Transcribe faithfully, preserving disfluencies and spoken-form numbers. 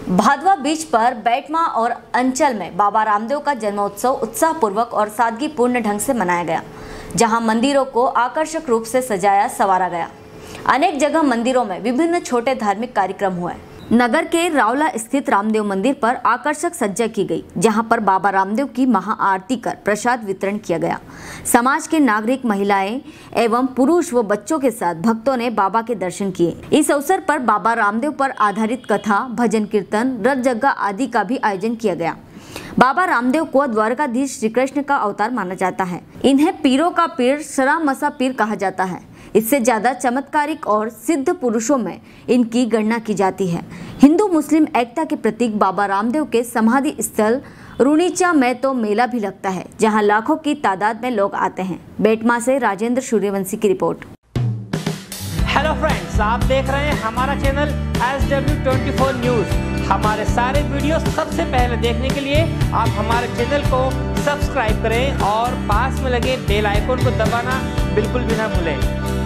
भादवा बीच पर बैटमा और अंचल में बाबा रामदेव का जन्मोत्सव उत्साहपूर्वक और सादगीपूर्ण ढंग से मनाया गया, जहां मंदिरों को आकर्षक रूप से सजाया संवारा गया। अनेक जगह मंदिरों में विभिन्न छोटे धार्मिक कार्यक्रम हुए। नगर के रावला स्थित रामदेव मंदिर पर आकर्षक सज्जा की गई, जहां पर बाबा रामदेव की महाआरती कर प्रसाद वितरण किया गया। समाज के नागरिक, महिलाएं एवं पुरुष व बच्चों के साथ भक्तों ने बाबा के दर्शन किए। इस अवसर पर बाबा रामदेव पर आधारित कथा, भजन कीर्तन, रथ जग्गा आदि का भी आयोजन किया गया। बाबा रामदेव को द्वारकाधीश श्री कृष्ण का अवतार माना जाता है। इन्हें पीरों का पीर, सरामसा पीर कहा जाता है। इससे ज्यादा चमत्कारिक और सिद्ध पुरुषों में इनकी गणना की जाती है। हिंदू मुस्लिम एकता के प्रतीक बाबा रामदेव के समाधि स्थल रुणीचा में तो मेला भी लगता है, जहां लाखों की तादाद में लोग आते हैं। बेटमा से राजेंद्र सूर्यवंशी की रिपोर्ट। हेलो फ्रेंड्स, आप देख रहे हैं हमारा channel S W twenty four news. हमारे सारे वीडियो सबसे पहले देखने के लिए आप हमारे चैनल को सब्सक्राइब करें और पास में लगे बेल आइकन को दबाना बिल्कुल भी ना भूलें।